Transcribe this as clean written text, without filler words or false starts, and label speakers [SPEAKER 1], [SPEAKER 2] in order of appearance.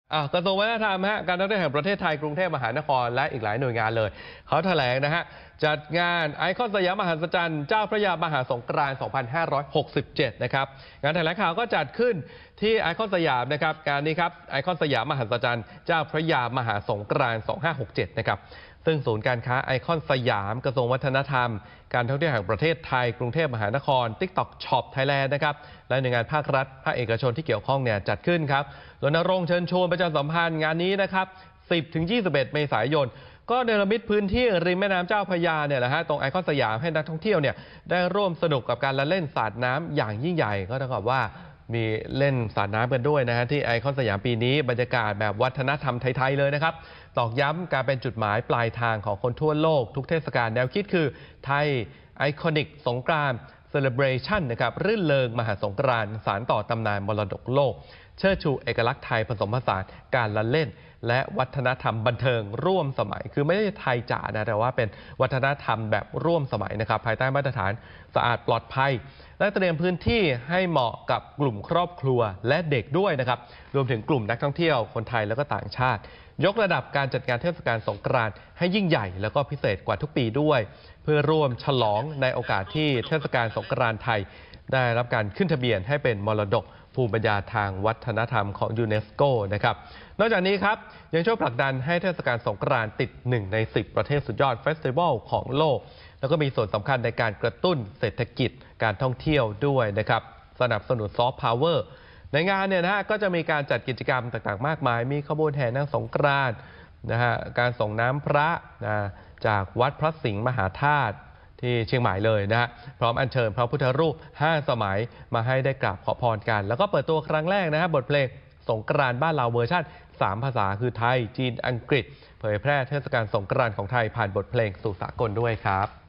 [SPEAKER 1] กระทรวงวัฒนธรรมการท่องเที่ยวแห่งประเทศไทยกรุงเทพมหานครและอีกหลายหน่วยงานเลยเขาแถลงจัดงานไอคอนสยามมหัศจรรย์เจ้าพระยามหาสงกรานต์ 2567 นะครับงานแถลงข่าวก็จัดขึ้นที่ไอคอนสยามนะครับงานนี้ครับไอคอนสยามมหัศจรรย์เจ้าพระยามหาสงกรานต์ 2567 นะครับซึ่งศูนย์การค้าไอคอนสยามกระทรวงวัฒนธรรมการท่องเที่ยวแห่งประเทศไทยกรุงเทพมหานคร TikTok Shop Thailand นะครับและหน่วยงานภาครัฐภาคเอกชนที่เกี่ยวข้องเนี่ยจัดขึ้นครับรณรงค์เชิญชวนประชาสัมพันธ์งานนี้นะครับ 10-21 เมษายนก็เนรมิตพื้นที่ริมแม่น้ำเจ้าพระยาเนี่ยแหละตรงไอคอนสยามให้นักท่องเที่ยวเนี่ยได้ร่วมสนุกกับการละเล่นสาดน้ำอย่างยิ่งใหญ่ก็เท่ากับว่ามีเล่นสาดน้ำกันด้วยที่ไอคอนสยามปีนี้บรรยากาศแบบวัฒนธรรมไทยๆเลยนะครับตอกย้ำการเป็นจุดหมายปลายทางของคนทั่วโลกทุกเทศกาลแนวคิดคือไทยไอคอนิกสงกรานต์เซเลบรชันนะครับรื่นเริงมหาสงกรานต์สานต่อตำนานมรดกโลกเชิดชูเอกลักษณ์ไทยผสมผสานการละเล่นและวัฒนธรรมบันเทิงร่วมสมัยคือไม่ได้ไทยจ๋านะแต่ว่าเป็นวัฒนธรรมแบบร่วมสมัยนะครับภายใต้มาตรฐานสะอาดปลอดภัยและเตรียมพื้นที่ให้เหมาะกับกลุ่มครอบครัวและเด็กด้วยนะครับรวมถึงกลุ่มนักท่องเที่ยวคนไทยแล้วก็ต่างชาติยกระดับการจัดการเทศกาลสงกรานต์ให้ยิ่งใหญ่แล้วก็พิเศษกว่าทุกปีด้วยเพื่อร่วมฉลองในโอกาสที่เทศกาลสงกรานต์ไทยได้รับการขึ้นทะเบียนให้เป็นมรดกภูมิปัญญาทางวัฒนธรรมของยูเนสโกนะครับนอกจากนี้ครับยังช่วยผลักดันให้เทศกาลสงกรานต์ติด1 ใน 10 ประเทศสุดยอดเฟสติวัลของโลกแล้วก็มีส่วนสำคัญในการกระตุ้นเศรษฐกิจการท่องเที่ยวด้วยนะครับสนับสนุนซอฟต์พาวเวอร์ในงานเนี่ยก็จะมีการจัดกิจกรรมต่างๆมากมายมีขบวนแห่นางสงกรานต์การส่งน้ำพระจากวัดพระสิงห์มหาธาตุที่เชียงใหม่เลยพร้อมอัญเชิญพระพุทธรูป5 สมัยมาให้ได้กราบขอพรกันแล้วก็เปิดตัวครั้งแรกบทเพลงสงกรานต์บ้านเราเวอร์ชัน3 ภาษาคือไทยจีนอังกฤษเผยแพร่เทศกาลสงกรานต์ของไทยผ่านบทเพลงสู่สากลด้วยครับ